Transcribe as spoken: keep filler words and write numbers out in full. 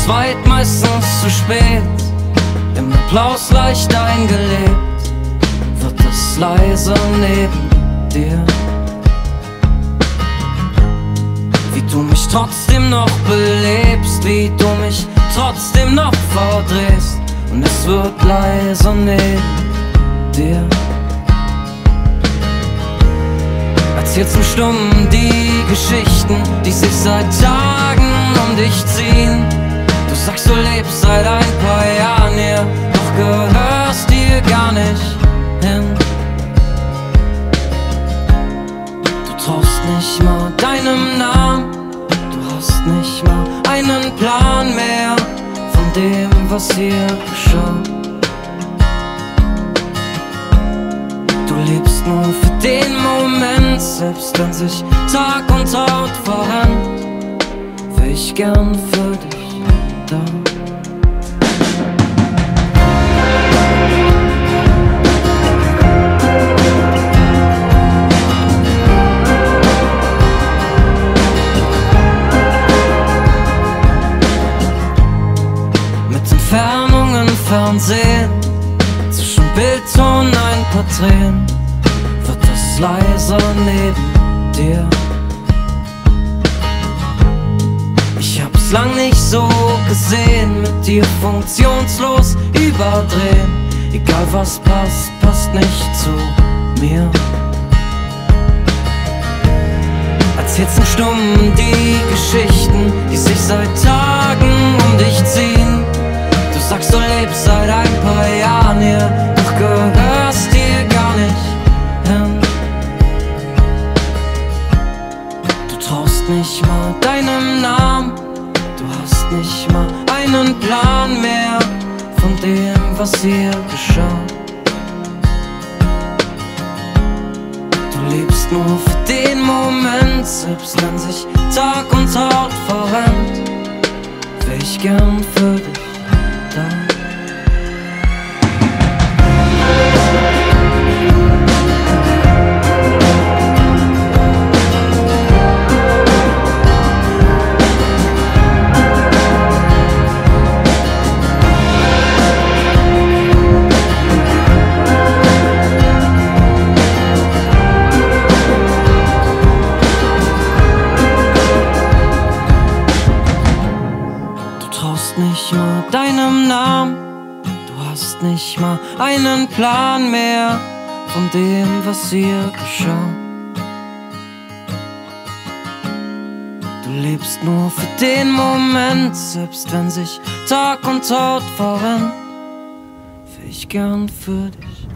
zweit, meistens zu spät, im Applaus leicht eingelebt, wird es leise neben dir. Wie du mich trotzdem noch belebst, wie du mich trotzdem noch verdrehst, und es wird leise neben dir. Erzählst im Stummen die Geschichten, die sich seit Tagen um dich ziehen. Du sagst, du lebst seit ein paar Jahren hier, doch gehörst dir gar nicht hin. Du traust nicht mal deinem Namen, du hast nicht mal einen Plan mehr von dem, was hier geschah. Du lebst nur für den Moment, selbst wenn sich Tag und Haut verrennt, wär ich gern für dich da. Mit Entfernungen Fernsehen, zwischen Bildton ein paar Tränen, wird es leiser neben dir. Ich hab's lang nicht so gesehen, mit dir funktionslos überdrehen. Egal was passt, passt nicht zu mir. Erzählst im Stummen die Geschichten, die sich seit Tagen um dich ziehen. Du sagst, du lebst seit ein paar Jahren hier, doch gehörst dir gar nicht hin. Du traust nicht mal deinem Namen, du hast nicht mal einen Plan mehr von dem, was hier geschah. Du lebst nur für den Moment, selbst wenn sich Tag und Haut verrennt, wär ich gern für dich da. Du traust nicht mal deinem Namen, du hast nicht mal einen Plan mehr von dem, was hier geschah. Du lebst nur für den Moment, selbst wenn sich Tag und Haut verrennt, wär ich gern für dich